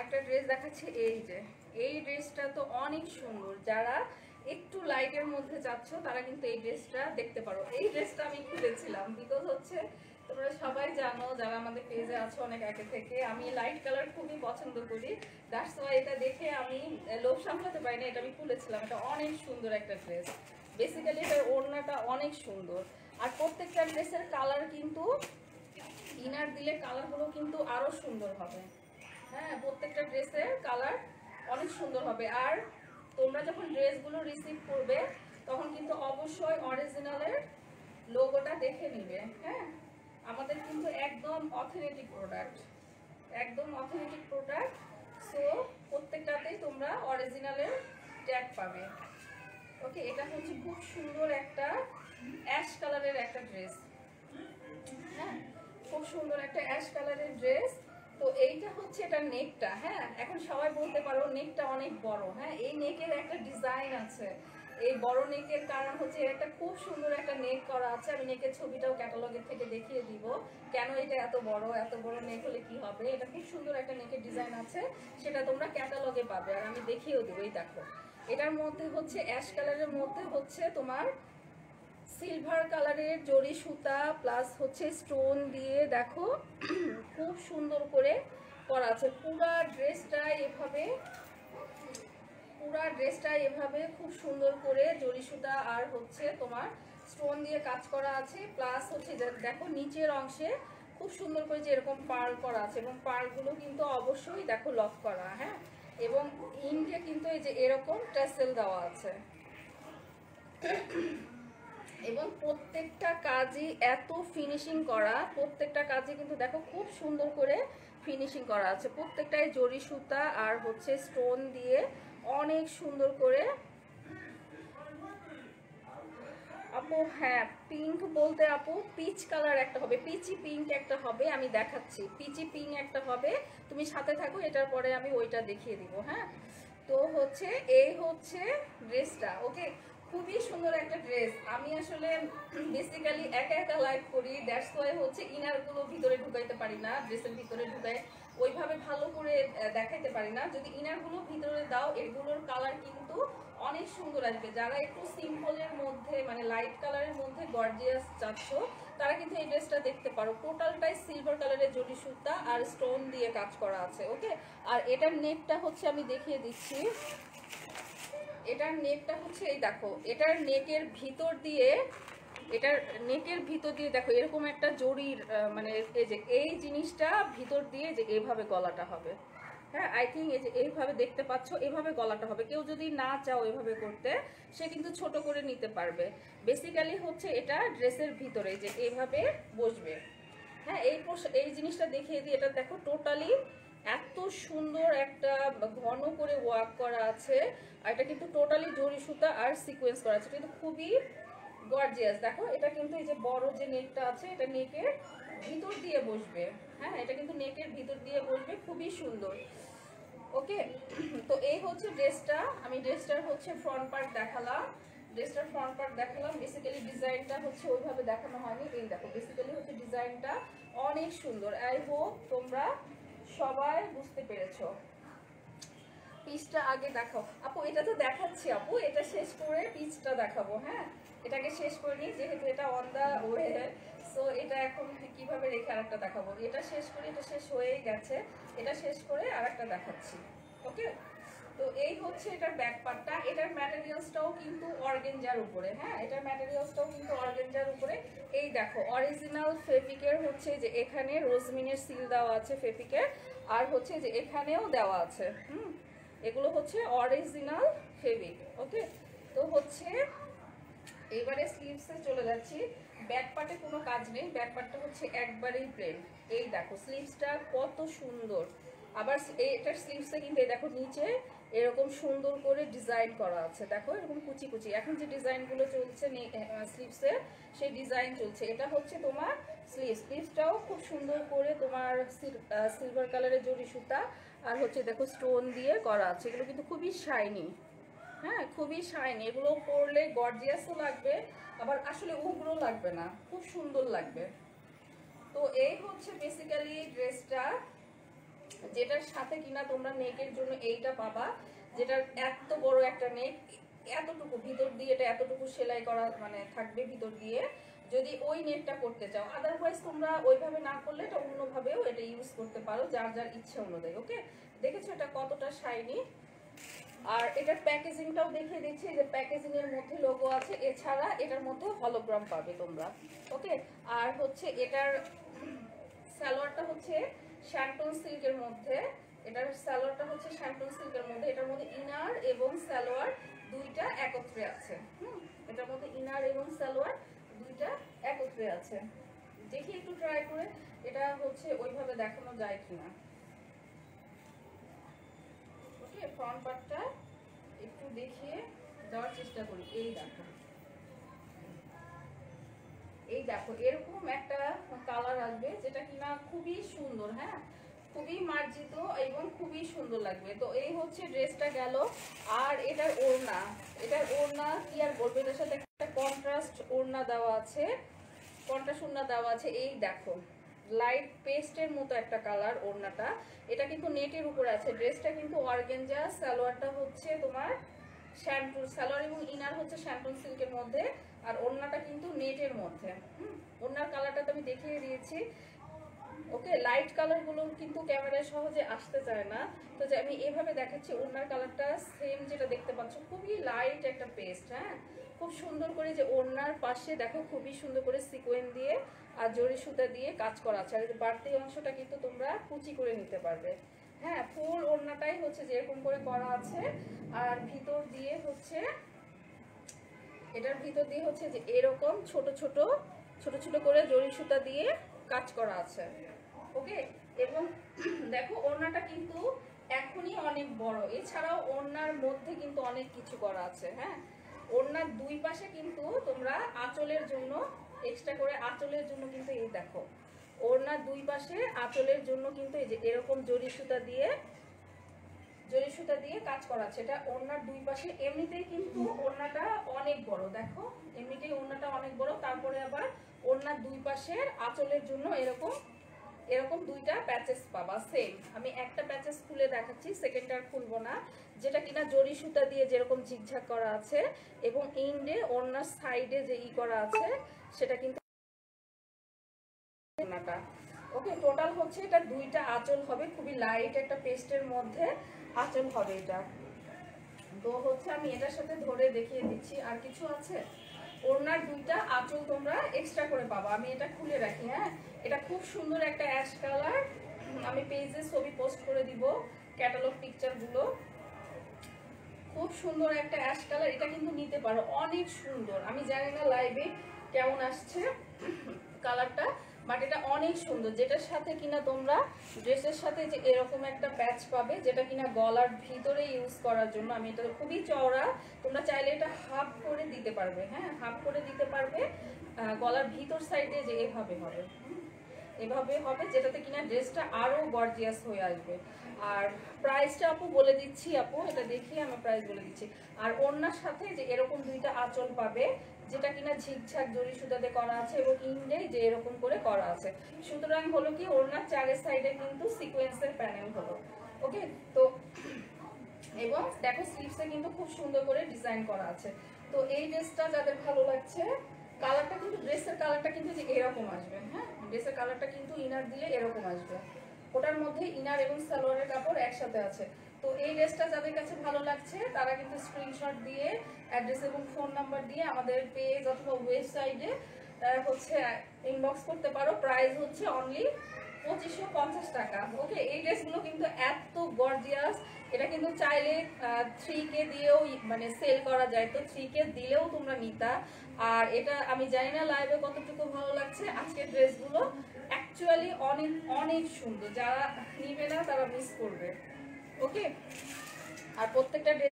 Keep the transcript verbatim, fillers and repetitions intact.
আরেকটা ড্রেস দেখাচ্ছি। এই যে এই ড্রেসটা তো অনেক সুন্দর, যারা একটু লাইটের মধ্যে যাচ্ছ তারা কিন্তু এই ড্রেসটা দেখতে পারো। এই ড্রেসটা আমি খুলেছিলাম বিকজ হচ্ছে তোমরা সবাই জানো যারা আমাদের পেজে আছো অনেক আগে থেকে, আমি লাইট কালার খুবই পছন্দ করি। দ্যাটস ওয়াই এটা দেখে আমি লোভ সামলাতে পারি না, এটা আমি খুলেছিলাম। এটা অনেক সুন্দর একটা ড্রেস, বেসিক্যালি এটার ওড়নাটা অনেক সুন্দর। আর প্রত্যেকটা ড্রেসের কালার কিন্তু ইনার দিলে কালারগুলো কিন্তু আরো সুন্দর হবে। হ্যাঁ, প্রত্যেকটা ড্রেসের কালার অনেক সুন্দর হবে। আর তোমরা যখন ড্রেসগুলো রিসিভ করবে তখন কিন্তু অবশ্যই অরিজিনালের লোগোটা দেখে নিবে। হ্যাঁ, আমাদের কিন্তু একদম অথেন্টিক প্রোডাক্ট, একদম অথেন্টিক প্রোডাক্ট। সো প্রত্যেকটাতেই তোমরা অরিজিনালের ট্যাগ পাবে। ওকে, এটা হচ্ছে খুব সুন্দর একটা অ্যাশ কালারের একটা ড্রেস। হ্যাঁ, খুব সুন্দর একটা অ্যাশ কালারের ড্রেস। তো এইটা হচ্ছে এটা নেকটা। হ্যাঁ, এখন সবাই বলতে পারো নেকটা অনেক বড়। হ্যাঁ, এই নেকের একটা ডিজাইন আছে। এই বড় নেকের কারণ হচ্ছে একটা খুব সুন্দর একটা নেক করা আছে। আমি নেকের ছবিটাও ক্যাটালগের থেকে দেখিয়ে দিব কেন এটা এত বড়। এত বড় নেক হলে কি হবে, এটা খুব সুন্দর একটা নেকের ডিজাইন আছে, সেটা তোমরা ক্যাটালগে পাবে। আর আমি দেখিয়েও দেবো। এই দেখো, এটার মধ্যে হচ্ছে অ্যাশ কালারের মধ্যে হচ্ছে তোমার সিলভার কালারের জরি সুতা প্লাস হচ্ছে স্টোন দিয়ে দেখো খুব সুন্দর করে করা আছে। পুরা ড্রেসটা এভাবে পুরা ড্রেসটা এভাবে খুব সুন্দর করে জরি সুতা আর হচ্ছে তোমার স্টোন দিয়ে কাজ করা আছে। প্লাস হচ্ছে দেখো নিচের অংশে খুব সুন্দর করে যে এরকম পার্ল করা আছে, এবং পার্লগুলো কিন্তু অবশ্যই দেখো লক করা। হ্যাঁ, এবং ইন্ডে কিন্তু এই যে এরকম টাসেল দেওয়া আছে, এবং প্রত্যেকটা কাজই এত ফিনিশিং করা। প্রত্যেকটা কাজে কিন্তু দেখো খুব সুন্দর করে ফিনিশিং করা আছে। প্রত্যেকটাই জরি সুতা আর হচ্ছে স্টোন দিয়ে অনেক সুন্দর করে। আপু হ্যাঁ, পিঙ্ক বলতে আপু পিচ কালার একটা হবে, পিচি পিঙ্ক একটা হবে, আমি দেখাচ্ছি। পিচি পিঙ্ক একটা হবে, তুমি সাথে থাকো, এটার পরে আমি ওইটা দেখিয়ে দিব। হ্যাঁ, তো হচ্ছে এই হচ্ছে ড্রেসটা। ওকে, খুবই সুন্দর একটা ড্রেস। আমি আসলে বেসিক্যালি একা একা লাইভ করি, দ্যাটস ওয়াই হচ্ছে ইনারগুলো ভিতরে ঢুকাইতে পারি না, ড্রেসের ভিতরে ঢুকাই ওইভাবে ভালো করে দেখাইতে পারি না। যদি ইনারগুলো ভিতরে দাও এগুলোর কালার কিন্তু অনেক সুন্দর আসবে। যারা একটু সিম্পলের মধ্যে মানে লাইট কালারের মধ্যে গর্জিয়াস চাচ্ছ তারা কিন্তু এই ড্রেসটা দেখতে পারো। টোটালটাই সিলভার কালারের জরি সুতা আর স্টোন দিয়ে কাজ করা আছে। ওকে, আর এটার নেকটা হচ্ছে আমি দেখিয়ে দিচ্ছি। এটার নেকটা হচ্ছে এই দেখো, এটার নেকের ভিতর দিয়ে এটার নেকের ভিতর দিয়ে দেখো এরকম একটা জরির মানে এই যে এই জিনিসটা ভিতর দিয়ে যে এইভাবে গলাটা হবে। হ্যাঁ, আই থিঙ্ক এই যে এইভাবে দেখতে পাচ্ছ, এইভাবে গলাটা হবে। কেউ যদি না চাও এভাবে করতে সে কিন্তু ছোট করে নিতে পারবে। বেসিক্যালি হচ্ছে এটা ড্রেসের ভিতরে যে এইভাবে বসবে। হ্যাঁ, এই এই জিনিসটা দেখিয়ে দিই। এটা দেখো টোটালি এত সুন্দর একটা ঘন করে ওয়ার্ক করা আছে, আর এটা কিন্তু টোটালি জরি সুতা আর সিকোয়েন্স করা আছে, কিন্তু খুবই গর্জিয়াস। দেখো এটা কিন্তু এই যে বড় যে নেকটা আছে এটা নেকের ভিতর দিয়ে বসবে। হ্যাঁ, এটা কিন্তু নেকের ভিতর দিয়ে বসবে, খুবই সুন্দর। ওকে, তো এই হচ্ছে ড্রেসটা। আমি ড্রেসটার হচ্ছে ফ্রন্ট পার্ট দেখালাম, ড্রেসটার ফ্রন্ট পার্ট দেখালাম। বেসিক্যালি ডিজাইনটা হচ্ছে ওইভাবে দেখানো হয়নি। এই দেখো বেসিক্যালি হচ্ছে ডিজাইনটা অনেক সুন্দর। আই হোপ তোমরা সবাই বুঝতে পেরেছো। পিচটা আগে দেখাও আপু। এটা তো দেখাচ্ছি আপু, এটা শেষ করে পিচটা দেখাবো। হ্যাঁ, এটাকে শেষ করে নিই যেহেতু এটা অন দা ওয়ে। সো এটা এখন কিভাবে রেখে আরেকটা দেখাবো। এটা শেষ করে, এটা শেষ হয়েই গেছে, এটা শেষ করে আরেকটা দেখাচ্ছি। ওকে, তো এই হচ্ছে এটার ব্যাক পার্টটা। এটার ম্যাটেরিয়ালসটাও কিন্তু অর্গানজার উপরে। হ্যাঁ, এটার ম্যাটেরিয়ালসটাও কিন্তু অর্গানজার উপরে। এই দেখো অরিজিনাল ফেব্রিকের হচ্ছে যে এখানে রোজমিনের সিল দেওয়া আছে ফেব্রিকের, আর হচ্ছে যে এখানেও দেওয়া আছে। হুম, এগুলো হচ্ছে অরিজিনাল ফেব্রিক। ওকে, তো হচ্ছে এবারে স্লিভসে চলে যাচ্ছি। ব্যাক পার্টে কোনো কাজ নেই, ব্যাক পার্টটা হচ্ছে একবারেই প্লেন। এই দেখো স্লিভসটা কত সুন্দর। আবার এটার স্লিভসে কিন্তু এই দেখো নিচে এরকম সুন্দর করে ডিজাইন করা আছে। দেখো এরকম কুচি কুচি এখন যে ডিজাইনগুলো চলছে স্লিভসে সেই ডিজাইন চলছে। এটা হচ্ছে তোমার স্লিভ। স্লিভসটাও খুব সুন্দর করে তোমার সিলভার কালারের জরি সুতা আর হচ্ছে দেখো স্টোন দিয়ে করা আছে। এগুলো কিন্তু খুবই শাইনি। হ্যাঁ, খুবই শাইনি। এগুলো পরলে গর্জিয়াসও লাগবে, আবার আসলে উগ্র লাগবে না, খুব সুন্দর লাগবে। তো এই হচ্ছে বেসিক্যালি ড্রেসটা। যেটার সাথে কিনা তোমরা নেকের জন্য এইটা পাবা, যেটার এত বড় একটা নেক, এতটুকু ভিতর দিয়ে এটা এতটুকু সেলাই করা মানে থাকবে ভিতর দিয়ে, যদি ওই নেটটা করতে চাও। আদারওয়াইজ তোমরা ওইভাবে না করলে এটা অন্যভাবেও এটা ইউজ করতে পারো, যার যার ইচ্ছা অনুযায়ী। ওকে, দেখেছো এটা কতটা শাইনি। আর এটার প্যাকেজিংটাও দেখিয়ে দিচ্ছি, যে প্যাকেজিং এর মধ্যে লোগো আছে, এছাড়া এটার মধ্যে হলোগ্রাম পাবে তোমরা। ওকে, আর হচ্ছে এটার সালোয়ারটা হচ্ছে শ্যান্টন সিল্কের মধ্যে, এটার সালোয়ারটা হচ্ছে শ্যান্টন সিল্কের মধ্যে, এটার মধ্যে ইনার এবং সালোয়ার দুইটা একত্রে আছে। হুম, এটার মধ্যে ইনার এবং সালোয়ার দুইটা একত্রে আছে। দেখি একটু ট্রাই করে এটা হচ্ছে ওইভাবে দেখানো যায় কিনা। ওকে, ফ্রন্ট পার্টটা একটু দেখিয়ে দেওয়ার চেষ্টা করি। এই দেখো, এই দেখো এরকম একটা কালার আসবে, যেটা কিনা খুবই সুন্দর। হ্যাঁ, খুবই মার্জিত এবং খুবই সুন্দর লাগবে। তো এই হচ্ছে ড্রেসটা গেল। আর এটার ওড়না, এটার ওড়না কি আর বলবো, এটার সাথে একটা কন্ট্রাস্ট ওড়না দেওয়া আছে, কন্ট্রাস্ট ওড়না দেওয়া আছে। এই দেখো লাইট পেস্টের মতো একটা কালার ওড়নাটা, এটা কিন্তু নেটের উপরে আছে। ড্রেসটা কিন্তু অর্গানজা, সালোয়ারটা হচ্ছে তোমার শ্যান্টুন, সালোয়ার এবং ইনার হচ্ছে শ্যান্টুন সিল্কের মধ্যে, আর ওড়নাটা কিন্তু নেটের মধ্যে। হুম, ওড়নার কালারটা তো আমি দেখিয়ে দিয়েছি। ওকে, লাইট কালারগুলো কিন্তু ক্যামেরায় সহজে আসতে চায় না, তো যে আমি এভাবে দেখাচ্ছি। ওড়নার কালারটা সেম যেটা দেখতে পাচ্ছ, খুবই লাইট একটা পেস্ট। হ্যাঁ, খুব সুন্দর করে যে ওড়নার পাশে দেখো খুবই সুন্দর করে সিকোয়েন্স দিয়ে আর জরি সুতা দিয়ে কাজ করা আছে। আর এই বাড়তি অংশটা কিন্তু তোমরা কুচি করে নিতে পারবে। হ্যাঁ, ফুল ওড়নাটাই হচ্ছে যেরকম করে করা আছে। আর ভিতর দিয়ে হচ্ছে, এটার ভিতর দিয়ে হচ্ছে যে এরকম ছোট ছোট ছোট ছোট করে জরি সুতা দিয়ে কাজ করা আছে। ওকে, এবং দেখো ওড়নাটা কিন্তু এখনই অনেক বড়, এছাড়াও ওড়নার মধ্যে কিন্তু অনেক কিছু করা আছে। হ্যাঁ, ওড়নার দুই পাশে কিন্তু তোমরা আঁচলের জন্য এক্সট্রা করে আঁচলের জন্য কিন্তু এই দেখো ওড়নার দুই পাশে আঁচলের জন্য কিন্তু এই যে এরকম জরি সুতা দিয়ে জরি সুতা দিয়ে কাজ করা আছে। এটা ওড়নার দুই পাশে, এমনিতেই কিন্তু ওড়নাটা অনেক বড়, দেখো এমনিতেই ওড়নাটা অনেক বড়, তারপরে আবার ওড়নার দুই পাশের আঁচলের জন্য এরকম এরকম দুইটা প্যাচেস পাবা। সেম আমি একটা প্যাচেস খুলে দেখাচ্ছি, সেকেন্ডটা আর খুলবো না, যেটা কিনা জরি সুতা দিয়ে যেরকম ঝিকঝাক করা আছে এবং ইন্ডে ওড়নার সাইডে যে ই করা আছে সেটা কিন্তু ওড়নাটা। ওকে, টোটাল হচ্ছে এটা দুইটা আঁচল হবে, খুবই লাইট একটা পেস্টের মধ্যে আঁচল হবে এটা। তো হচ্ছে আমি এটার সাথে ধরে দেখিয়ে দিচ্ছি। আর কিছু আছে, ওড়নার দুইটা আঁচল তোমরা এক্সট্রা করে পাবা। আমি এটা খুলে রাখি। হ্যাঁ, এটা খুব সুন্দর একটা অ্যাশ কালার, আমি পেজে ছবি পোস্ট করে দিব, ক্যাটালগ পিকচারগুলো। খুব সুন্দর একটা অ্যাশ কালার, এটা কিন্তু নিতে পারো, অনেক সুন্দর। আমি জানি না লাইভে কেমন আসছে কালারটা, বাট এটা অনেক সুন্দর। যেটার সাথে কিনা তোমরা ড্রেসের সাথে যে এরকম একটা প্যাচ পাবে, যেটা কিনা গলার ভিতরে ইউজ করার জন্য। আমি এটা খুবই চওড়া, তোমরা চাইলে এটা হাফ করে দিতে পারবে। হ্যাঁ, হাফ করে দিতে পারবে, গলার ভিতর সাইডে যে এভাবে হবে, এভাবে হবে, যেটাতে কিনা ড্রেসটা আরো গর্জিয়াস হয়ে আসবে। আর প্রাইসটা আপু বলে দিচ্ছি, আপু এটা দেখিয়ে আমি প্রাইস বলে দিচ্ছি। আর ওড়নার সাথে যে এরকম দুইটা আঁচল পাবে, যেটা কিনা ঝিকঝাক জরি সুতাতে করা আছে এবং ইন্ডে যে এরকম করে করা আছে। সুতরাং হলো কি ওড়নার চারের সাইডে কিন্তু সিকোয়েন্সের প্যানেল হলো। ওকে, তো এবং দেখো স্লিভসে কিন্তু খুব সুন্দর করে ডিজাইন করা আছে। তো এই ড্রেসটা যাদের ভালো লাগছে, কালারটা কিন্তু ড্রেসের কালারটা কিন্তু যে এরকম আসবে। হ্যাঁ, ড্রেসের কালারটা কিন্তু ইনার দিলে এরকম আসবে, ওটার মধ্যে ইনার এবং সালোয়ারের কাপড় একসাথে আছে। তো এই ড্রেসটা যাদের কাছে ভালো লাগছে তারা কিন্তু স্ক্রিনশট দিয়ে অ্যাড্রেস এবং ফোন নাম্বার দিয়ে আমাদের পেজ অথবা ওয়েবসাইটে হচ্ছে ইনবক্স করতে পারো। প্রাইস হচ্ছে অনলি পঁচিশশো পঞ্চাশ টাকা। ওকে, এই ড্রেসগুলো কিন্তু এত গর্জিয়াস, এটা কিন্তু চাইলে থ্রি কে দিয়েও মানে সেল করা যায়, তো থ্রি কে দিলেও তোমরা নিতা। আর এটা আমি জানি না লাইভে কতটুকু ভালো লাগছে, আজকের ড্রেসগুলো অ্যাকচুয়ালি অনেক অনেক সুন্দর, যারা নিবে না তারা মিস করবে। ওকে, আর প্রত্যেকটা